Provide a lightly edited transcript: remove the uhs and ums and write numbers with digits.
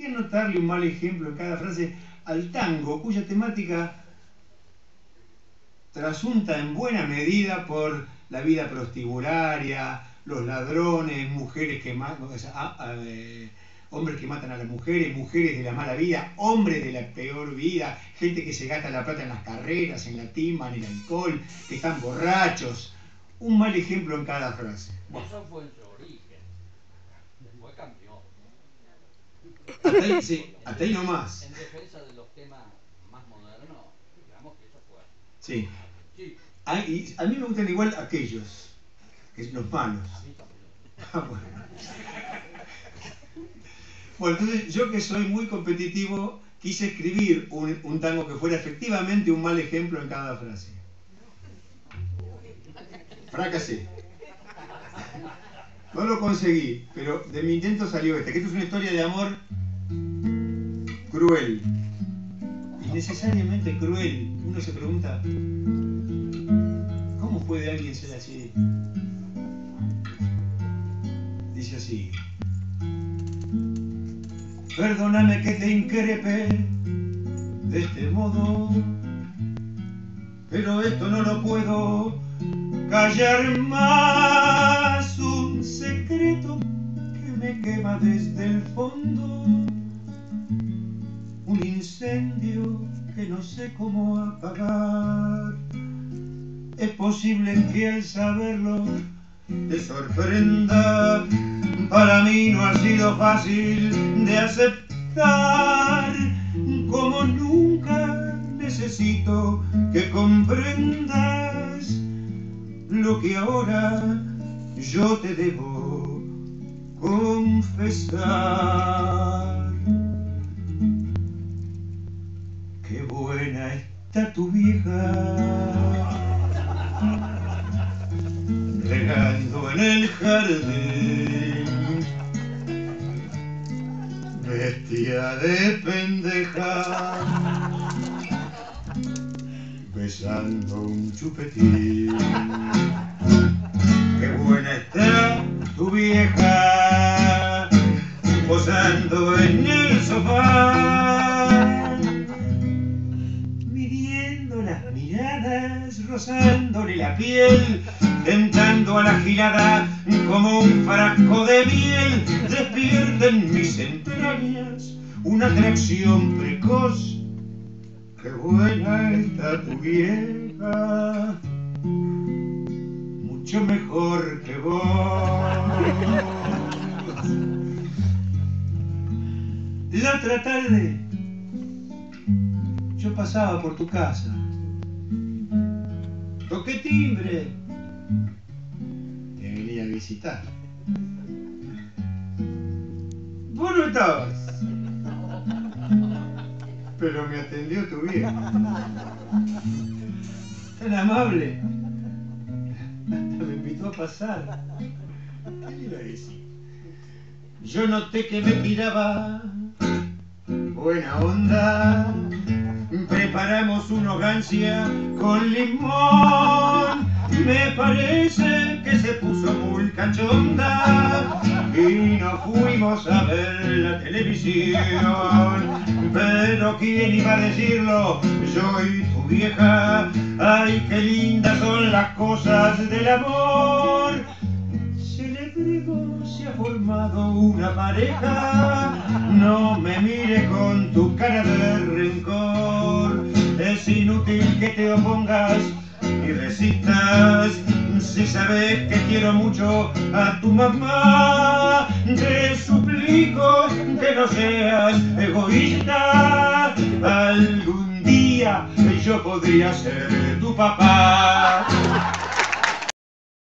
qué anotarle un mal ejemplo en cada frase al tango, cuya temática trasunta en buena medida por la vida prostibularia, los ladrones, mujeres que matan, hombres que matan a las mujeres, mujeres de la mala vida, hombres de la peor vida, gente que se gasta la plata en las carreras, en la timba, en el alcohol, que están borrachos. Un mal ejemplo en cada frase. Bueno. Eso fue en su origen. Después cambió. Hasta ahí, sí, hasta ahí nomás. En defensa de los temas más modernos, digamos que eso fue. Sí. Sí. A mí me gustan igual aquellos, que son los malos. A mí también. Bueno. Bueno, entonces yo, que soy muy competitivo, quise escribir un tango que fuera efectivamente un mal ejemplo en cada frase. Fracasé. No lo conseguí, pero de mi intento salió este, que esto es una historia de amor cruel. Innecesariamente cruel. Uno se pregunta, ¿cómo puede alguien ser así? Dice así: perdóname que te increpe de este modo, pero esto no lo puedo callar más. Un secreto que me quema desde el fondo, un incendio que no sé cómo apagar. Es posible que al saberlo te sorprenda. Para mí no ha sido fácil de aceptar, como nunca necesito que comprendas lo que ahora yo te debo confesar. Qué buena está tu vieja, regando en el jardín, bestia de pendeja, besando un chupetín. Qué buena está tu vieja, posando en el sofá, midiendo las miradas, rozándole la piel, tentando a la gilada como un frasco de miel. Despierta en mis entrañas una atracción precoz. Qué buena está tu vieja, mucho mejor que vos. La otra tarde yo pasaba por tu casa, toqué timbre, te venía a visitar. Vos no estabas, pero me atendió tu vieja, tan amable, hasta me invitó a pasar. ¿Qué le iba a decir? Yo noté que me tiraba buena onda. Preparamos una hogancia con limón. Me parece que se puso muy cachonda y nos fuimos a ver la televisión. Pero ¿quién iba a decirlo? Yo y tu vieja. Ay, qué lindas son las cosas del amor. Celebremos, se ha formado una pareja. No me mires con tu cara de rencor. Es inútil que te opongas y resistas. Si sabes que quiero mucho a tu mamá, te suplico que no seas egoísta. Algún día yo podría ser tu papá.